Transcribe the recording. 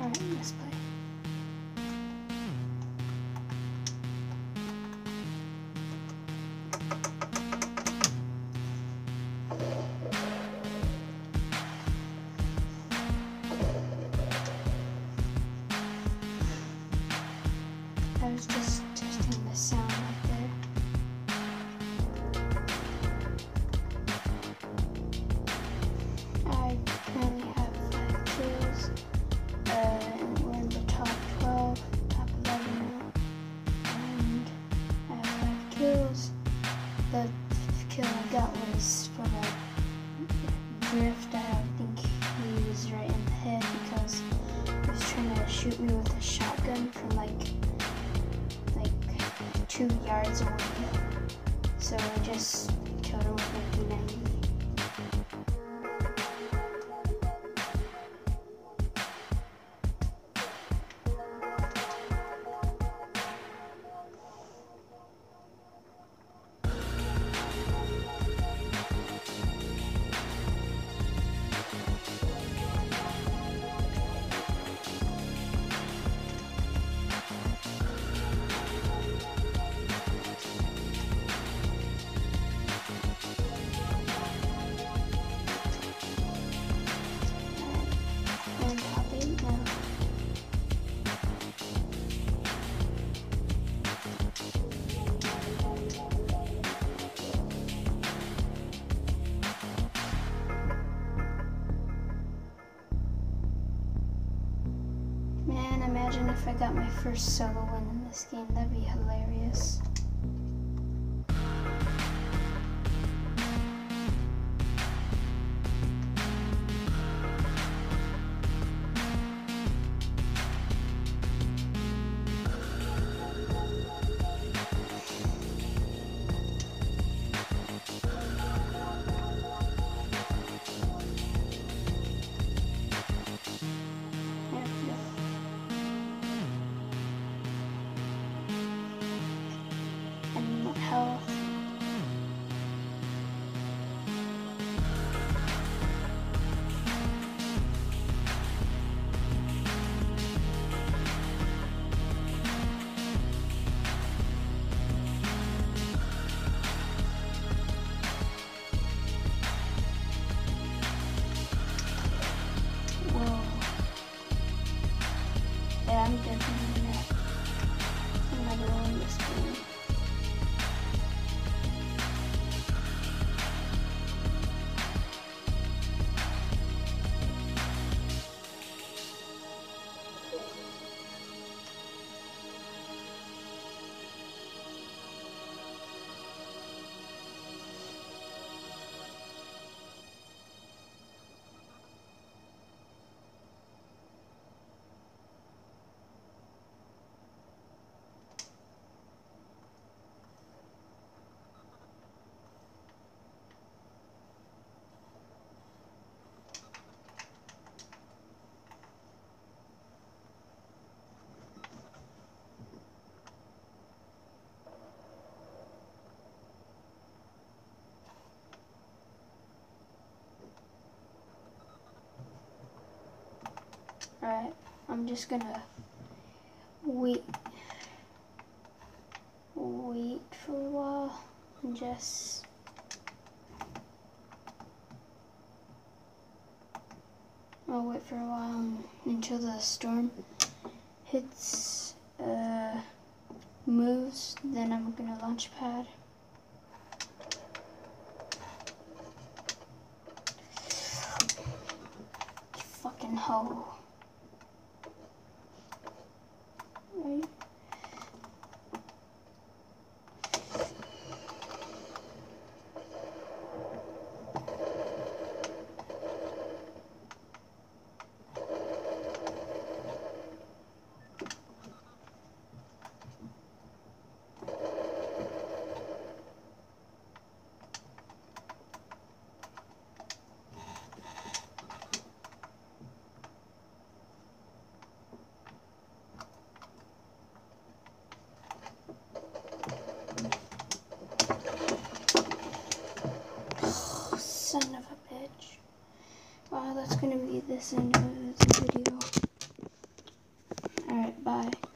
Alright, let's play. I was just testing the sound right there. I currently have 5 kills, and we're in the top 12, top 11 now, and I have 5 kills. The kill I got was from a drift. I think he was right in the head because he was trying to shoot me with a shotgun from like 2 yards away. So I just killed him with a P90. Man, imagine if I got my first solo win in this game. That'd be hilarious. Health. Whoa. Yeah, I'm definitely gonna win this game. Alright, I'm just gonna wait for a while and just I'll wait for a while until the storm hits moves, then I'm gonna launch pad. Fucking hoe. Right? Son of a bitch. Wow, that's gonna be this end of the video. Bye.